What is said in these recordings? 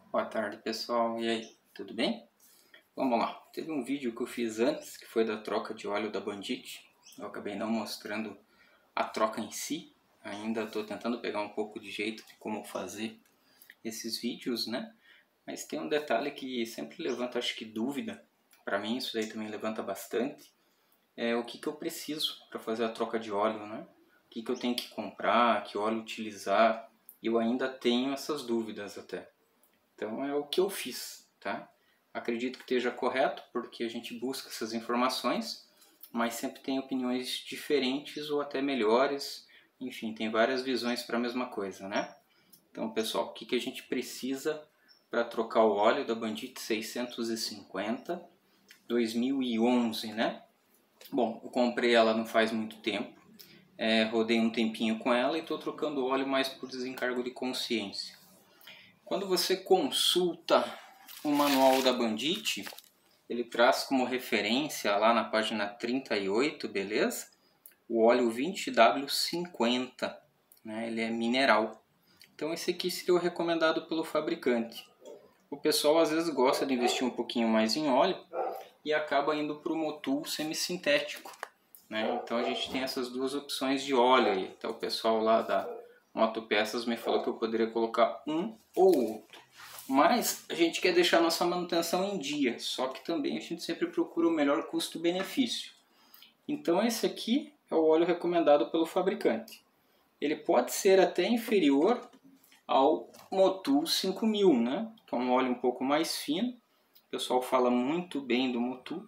Boa tarde, pessoal. E aí, tudo bem? Vamos lá. Teve um vídeo que eu fiz antes, que foi da troca de óleo da Bandit. Eu acabei não mostrando a troca em si. Ainda estou tentando pegar um pouco de jeito de como fazer esses vídeos, né? Mas tem um detalhe que sempre levanta, acho que dúvida. Para mim, isso daí também levanta bastante. É o que eu preciso para fazer a troca de óleo, né? O que eu tenho que comprar, que óleo utilizar. Eu ainda tenho essas dúvidas até. Então é o que eu fiz, tá? Acredito que esteja correto, porque a gente busca essas informações, mas sempre tem opiniões diferentes ou até melhores. Enfim, tem várias visões para a mesma coisa, né? Então, pessoal, o que a gente precisa para trocar o óleo da Bandit 650 2011, né? Bom, eu comprei ela não faz muito tempo, rodei um tempinho com ela e estou trocando óleo mais por desencargo de consciência. Quando você consulta o manual da Bandit, ele traz como referência lá na página 38, beleza? O óleo 20W50, né? Ele é mineral. Então esse aqui seria o recomendado pelo fabricante. O pessoal às vezes gosta de investir um pouquinho mais em óleo e acaba indo para o Motul semissintético, né? Então a gente tem essas duas opções de óleo aí. Então o pessoal lá da Motopeças me falou que eu poderia colocar um ou outro. Mas a gente quer deixar nossa manutenção em dia, só que também a gente sempre procura o melhor custo-benefício. Então esse aqui é o óleo recomendado pelo fabricante. Ele pode ser até inferior ao Motul 5000, né? Que é um óleo um pouco mais fino. O pessoal fala muito bem do Motul.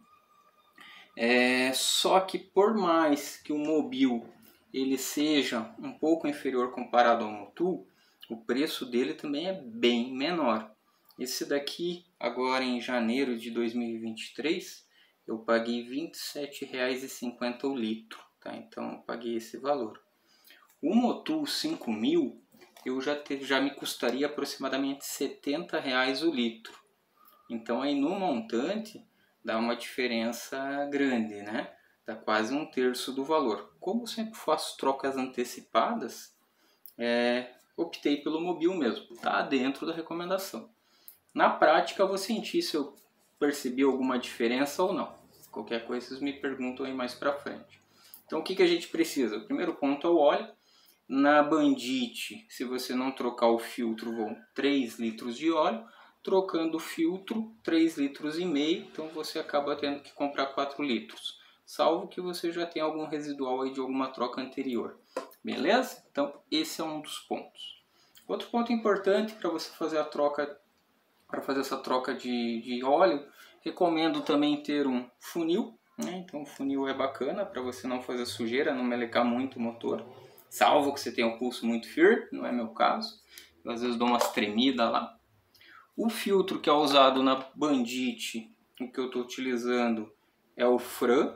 Só que por mais que o Mobil ele seja um pouco inferior comparado ao Motul, o preço dele também é bem menor. Esse daqui, agora em janeiro de 2023, eu paguei R$ 27,50 o litro. Tá? Então eu paguei esse valor. O Motul 5000 já me custaria aproximadamente R$ 70 o litro. Então aí no montante dá uma diferença grande, né? Dá quase um terço do valor. Como eu sempre faço trocas antecipadas, optei pelo Mobil mesmo. Tá dentro da recomendação. Na prática eu vou sentir se eu percebi alguma diferença ou não. Qualquer coisa vocês me perguntam aí mais pra frente. Então o que a gente precisa? O primeiro ponto é o óleo. Na Bandit, se você não trocar o filtro, vão 3 litros de óleo. Trocando o filtro, 3,5 litros. Então você acaba tendo que comprar 4 litros. Salvo que você já tenha algum residual aí de alguma troca anterior. Beleza? Então esse é um dos pontos. Outro ponto importante para você fazer a troca, para fazer essa troca de óleo, recomendo também ter um funil. Né? Então o funil é bacana para você não fazer sujeira, não melecar muito o motor. Salvo que você tenha um pulso muito firme, não é meu caso. Eu às vezes dou umas tremidas lá. O filtro que é usado na Bandit, o que eu estou utilizando é o Fran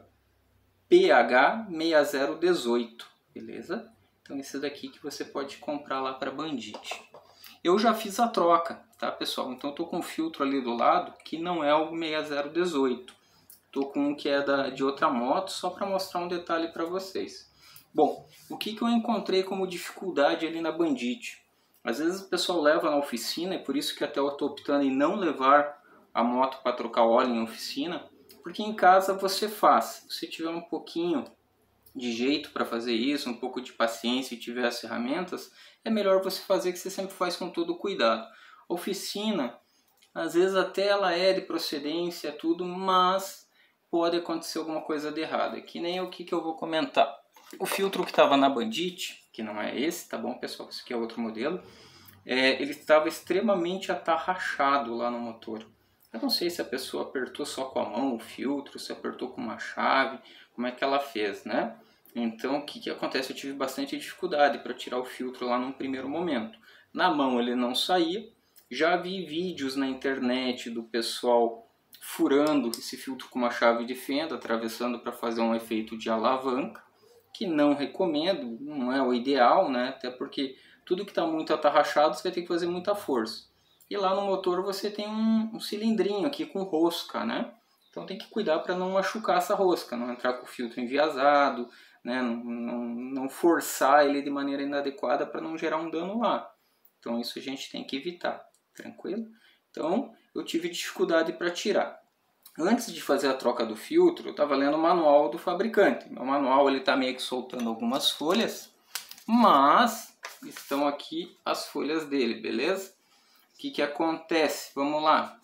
PH6018, beleza? Então esse daqui que você pode comprar lá para Bandit. Eu já fiz a troca, tá pessoal? Então eu tô com um filtro ali do lado que não é o 6018. Tô com um que é de outra moto, só para mostrar um detalhe para vocês. Bom, o que eu encontrei como dificuldade ali na Bandit? Às vezes o pessoal leva na oficina, e por isso que até eu estou optando em não levar a moto para trocar óleo em oficina, porque em casa você faz. Se tiver um pouquinho de jeito para fazer isso, um pouco de paciência e tiver as ferramentas, é melhor você fazer que você sempre faz com todo cuidado. Oficina, às vezes até ela é de procedência, tudo, mas pode acontecer alguma coisa de errado. Que nem o que eu vou comentar. O filtro que estava na Bandit, que não é esse, tá bom pessoal, esse aqui é outro modelo, ele estava extremamente atarrachado lá no motor. Eu não sei se a pessoa apertou só com a mão o filtro, se apertou com uma chave, como é que ela fez, né? Então o que acontece? Eu tive bastante dificuldade para tirar o filtro lá num primeiro momento. Na mão ele não saía, já vi vídeos na internet do pessoal furando esse filtro com uma chave de fenda, atravessando para fazer um efeito de alavanca, que não recomendo, não é o ideal, né? Até porque tudo que está muito atarrachado você vai ter que fazer muita força. E lá no motor você tem um cilindrinho aqui com rosca, né? Então tem que cuidar para não machucar essa rosca, não entrar com o filtro enviesado, né? Não forçar ele de maneira inadequada para não gerar um dano lá. Então isso a gente tem que evitar, tranquilo? Então eu tive dificuldade para tirar. Antes de fazer a troca do filtro, eu estava lendo o manual do fabricante. Meu manual está meio que soltando algumas folhas, mas estão aqui as folhas dele, beleza? O que acontece? Vamos lá.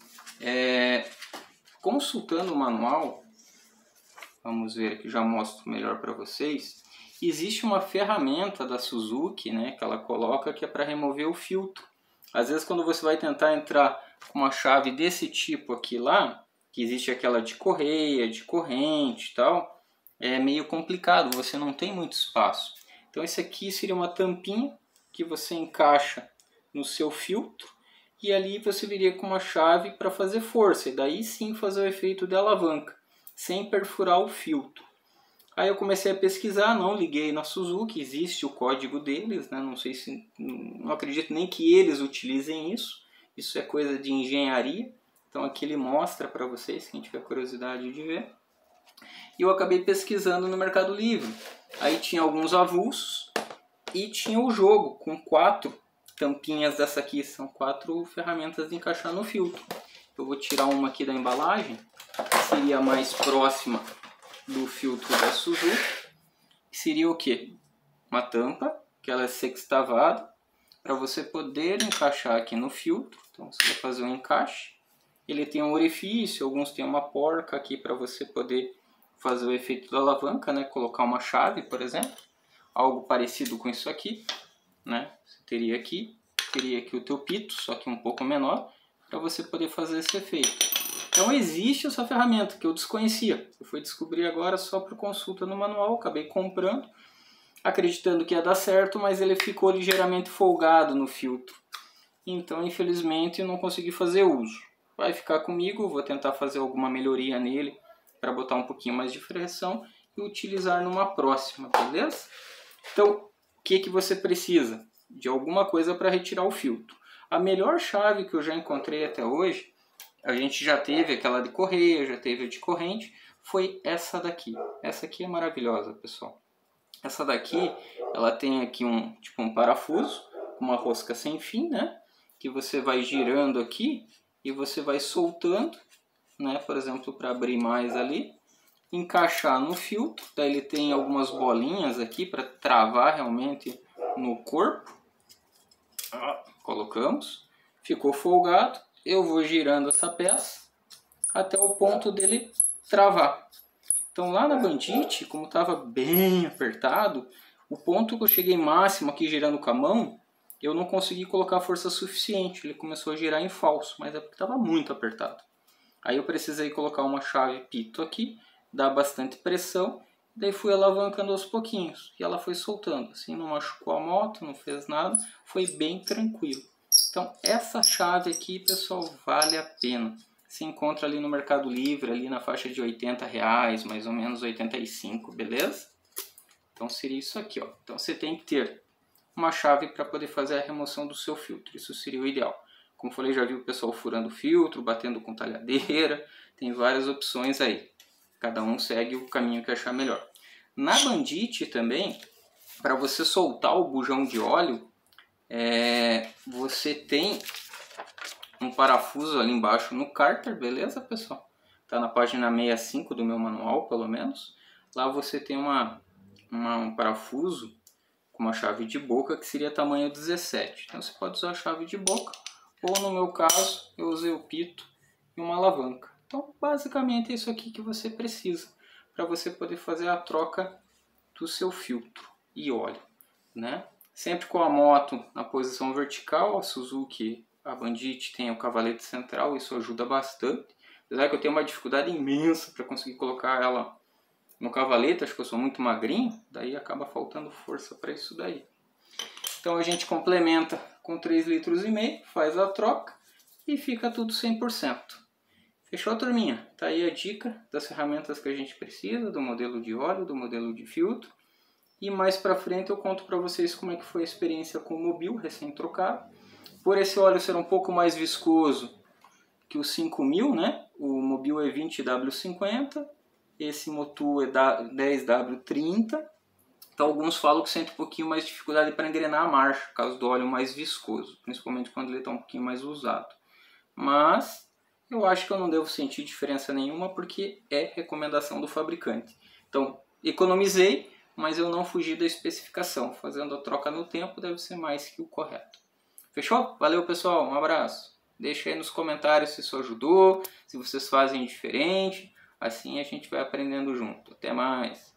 Consultando o manual, vamos ver aqui, já mostro melhor para vocês. Existe uma ferramenta da Suzuki, né, que ela coloca que é para remover o filtro. Às vezes quando você vai tentar entrar com uma chave desse tipo aqui lá, que existe aquela de correia, de corrente e tal, é meio complicado, você não tem muito espaço. Então esse aqui seria uma tampinha que você encaixa no seu filtro e ali você viria com uma chave para fazer força e daí sim fazer o efeito de alavanca, sem perfurar o filtro. Aí eu comecei a pesquisar, não liguei na Suzuki, existe o código deles, né? Não sei se, não acredito nem que eles utilizem isso. Isso é coisa de engenharia. Então aqui ele mostra para vocês, quem tiver curiosidade de ver. E eu acabei pesquisando no Mercado Livre. Aí tinha alguns avulsos e tinha o jogo com 4 tampinhas dessa aqui. São 4 ferramentas de encaixar no filtro. Eu vou tirar uma aqui da embalagem, que seria mais próxima do filtro da Suzuki, que seria o que? Uma tampa, que ela é sextavada, para você poder encaixar aqui no filtro. Então você vai fazer um encaixe. Ele tem um orifício, alguns tem uma porca aqui para você poder fazer o efeito da alavanca, né? Colocar uma chave, por exemplo, algo parecido com isso aqui, né? Você teria aqui o teu pito, só que um pouco menor, para você poder fazer esse efeito. Então existe essa ferramenta que eu desconhecia. Eu fui descobrir agora só por consulta no manual, acabei comprando, acreditando que ia dar certo, mas ele ficou ligeiramente folgado no filtro. Então infelizmente eu não consegui fazer uso. Vai ficar comigo, vou tentar fazer alguma melhoria nele para botar um pouquinho mais de pressão e utilizar numa próxima, beleza? Então o que você precisa? De alguma coisa para retirar o filtro. A melhor chave que eu já encontrei até hoje, a gente já teve aquela de correia, já teve a de corrente, foi essa daqui. Essa aqui é maravilhosa, pessoal. Essa daqui, ela tem aqui um parafuso, uma rosca sem fim, né? Que você vai girando aqui e você vai soltando, né? Por exemplo, para abrir mais ali, encaixar no filtro. Daí ele tem algumas bolinhas aqui para travar realmente no corpo. Colocamos, ficou folgado. Eu vou girando essa peça até o ponto dele travar. Então lá na Bandit, como estava bem apertado, o ponto que eu cheguei máximo aqui girando com a mão, eu não consegui colocar força suficiente. Ele começou a girar em falso, mas é porque estava muito apertado. Aí eu precisei colocar uma chave pito aqui, dar bastante pressão, daí fui alavancando aos pouquinhos. E ela foi soltando, assim, não machucou a moto, não fez nada, foi bem tranquilo. Então essa chave aqui, pessoal, vale a pena. Se encontra ali no Mercado Livre, ali na faixa de R$80, mais ou menos 85, beleza? Então seria isso aqui, ó. Então você tem que ter uma chave para poder fazer a remoção do seu filtro. Isso seria o ideal. Como falei, já vi o pessoal furando o filtro, batendo com talhadeira. Tem várias opções aí. Cada um segue o caminho que achar melhor. Na Bandit também, para você soltar o bujão de óleo, você tem um parafuso ali embaixo no cárter, beleza, pessoal? Tá na página 65 do meu manual, pelo menos. Lá você tem um parafuso com uma chave de boca que seria tamanho 17. Então você pode usar a chave de boca, ou no meu caso, eu usei o pito e uma alavanca. Então basicamente é isso aqui que você precisa para você poder fazer a troca do seu filtro e óleo, né? Sempre com a moto na posição vertical. A Suzuki, a Bandit, tem o cavalete central, isso ajuda bastante. Apesar que eu tenho uma dificuldade imensa para conseguir colocar ela no cavalete, acho que eu sou muito magrinho, daí acaba faltando força para isso daí. Então a gente complementa com 3,5 litros, faz a troca e fica tudo 100%. Fechou, turminha? Tá aí a dica das ferramentas que a gente precisa, do modelo de óleo, do modelo de filtro. E mais pra frente eu conto pra vocês como é que foi a experiência com o Mobil recém-trocado. Por esse óleo ser um pouco mais viscoso que o 5000, né? O Mobil é 20W50, esse Motu é 10W30. Então alguns falam que sente um pouquinho mais de dificuldade para engrenar a marcha, por causa do óleo mais viscoso, principalmente quando ele está um pouquinho mais usado. mas eu acho que eu não devo sentir diferença nenhuma porque é recomendação do fabricante. Então, economizei, mas eu não fugi da especificação. Fazendo a troca no tempo deve ser mais que o correto. Fechou? Valeu, pessoal. Um abraço. Deixa aí nos comentários se isso ajudou, se vocês fazem diferente. Assim a gente vai aprendendo junto. Até mais.